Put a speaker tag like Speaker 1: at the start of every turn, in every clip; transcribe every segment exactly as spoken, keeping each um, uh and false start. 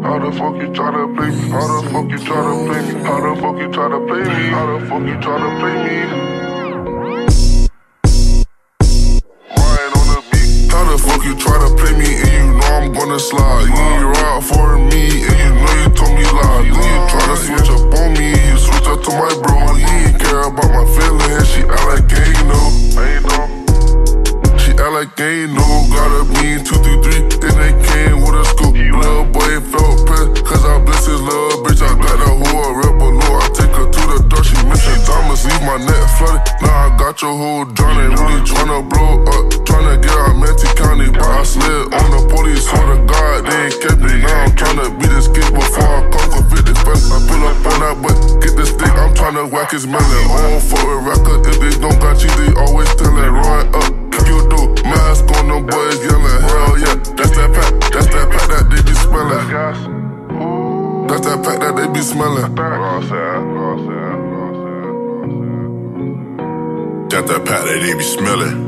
Speaker 1: How the fuck you try to play me? How the fuck you try to play me? How the fuck you try to play me? How the fuck you try to play me? Ryan on the beat. How the fuck you try to play me and you know I'm gonna slide? You ain't ride for me and you know you told me lie. Then you try to switch up on me, you switch up to my bro. He ain't care about my feelings, she act like ain't no. Ain't no. She act like ain't no. Gotta be two, three, three, then they came with a scoop. Little boy felt pissed, cause I bless his little bitch. I got that hoe a real below. I take her to the door, she missing diamonds, leave my neck flooded. Now I got your whole Johnny, really tryna blow up, tryna get out Manti County. But I slid on the police, swear to God, they ain't kept me. Now I'm tryna beat this kid before I conquer fifty fast. I pull up on that butt, get this stick, I'm tryna whack his melon. On for a record, if they don't got cheese, they always tell it. Run up, kick your door, mask on, them boys yelling. Hell yeah, that's that pack, that's that pack that they be smelling. That's that pack that they be smelling. That's that pack that they be smelling.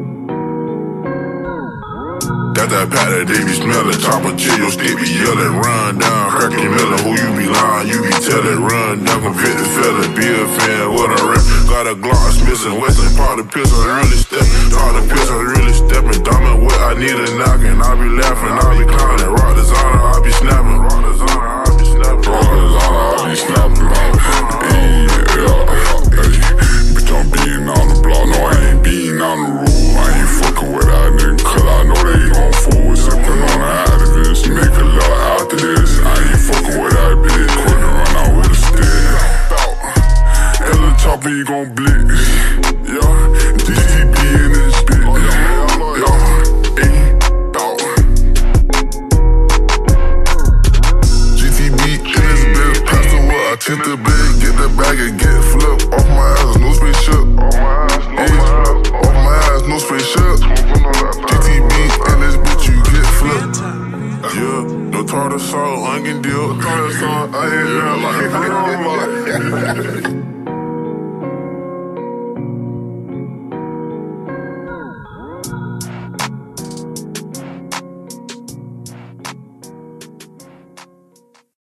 Speaker 1: That's that pack that they be smelling. Choppa chill, your stick be yelling. Run down, crack your melon. Who you be lying, you be telling. Run down, convicted felon. Be a fan, what a rep. Got a Glock, Smith and Wesson. Part the pistol, really stepping. Part the pistol, really stepping. Diamond what I need a knocking. I be laughing, I be clowning. Rock designer, I be snapping. Rock designer, I be snapping. Rock designer, I be snapping. Bitch, I'm beating on the block. No, I ain't beating on the rule. I ain't fucking with that nigga, cause I know they gon' fool. Sipping on the activists, make a lot after this. I ain't fucking with that bitch, couldn't run out with a stick. And the chopper, you gon' blitz. Yeah, G T B in this bitch. Yeah, ain't out. G T B in this bitch, pass the what? I tint the bag, get the bag and get flipped. Off my ass, no spaceship. Off my ass, no spaceship. Off my ass, no spaceship. G T B in this bitch, you get flipped. Yeah, no tartar sauce, onion deal. Tartar sauce, I ain't yeah, like